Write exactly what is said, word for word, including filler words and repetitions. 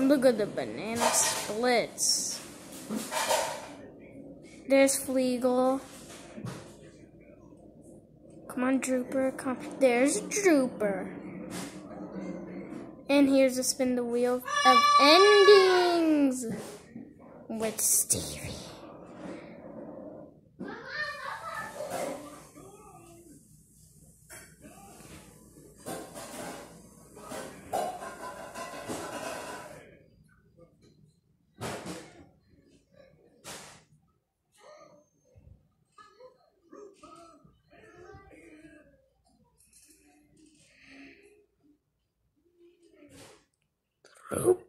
Look at the banana splits. There's Fleagle. Come on, Drooper. Come. There's Drooper. And here's a spin the wheel of endings with Stevie. Roop.